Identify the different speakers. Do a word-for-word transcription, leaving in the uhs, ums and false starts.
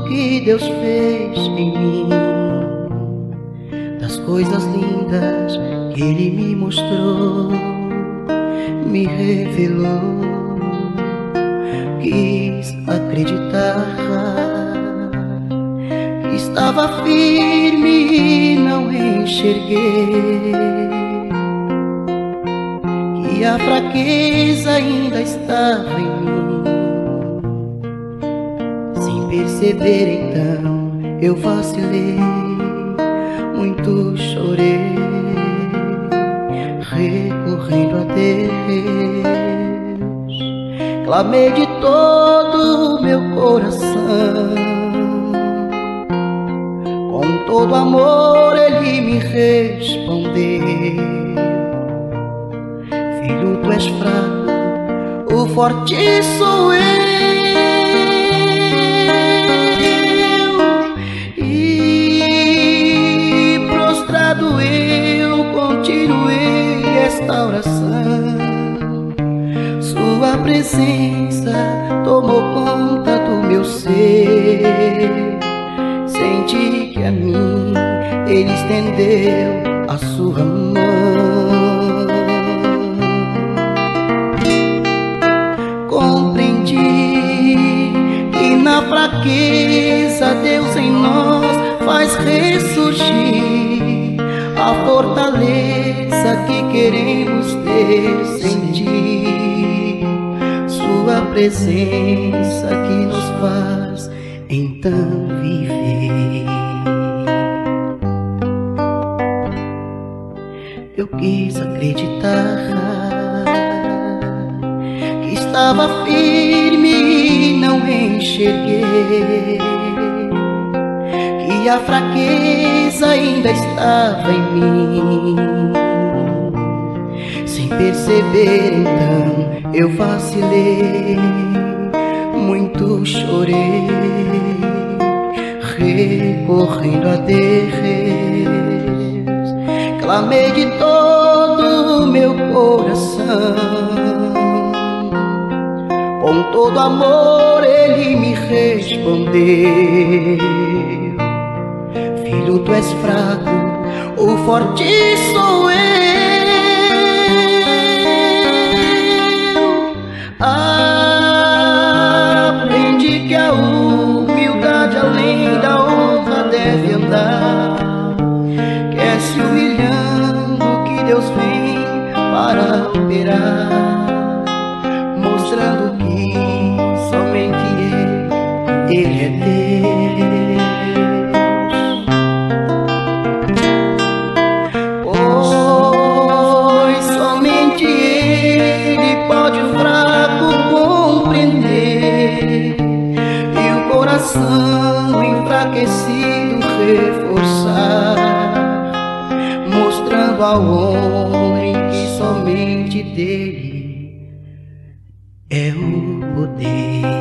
Speaker 1: que Deus fez em mim, das coisas lindas que Ele me mostrou, me revelou. Quis acreditar que estava firme e não enxerguei que a fraqueza ainda estava em mim. Sem perceber, então eu vacilei, muito chorei, recorrendo a Deus. Clamei de todo o meu coração, com todo amor Ele me respondeu: filho, tu és fraco, o forte sou eu. E prostrado eu continuei esta oração. Sua presença tomou conta do meu ser. Senti que a mim Ele estendeu a sua mão. Compreendi que na fraqueza Deus em nós faz ressurgir a fortaleza que queremos ter. Sentir sua presença que nos faz então viver. Eu quis acreditar que estava firme e não enxerguei que a fraqueza ainda estava em mim. Sem perceber, então eu vacilei, muito chorei, recorrendo a Deus. Clamei de todo o meu coração, com todo amor Ele me respondeu: filho, tu és fraco, o forte sou eu. Aprendi que a humildade além da honra deve andar, que é se humilhando que Deus vem para operar, mostrando que somente Ele, Ele é Deus. Pois somente Ele pode o fraco compreender e o coração enfraquecido reforçar, mostrando ao homem que somente dele é o poder.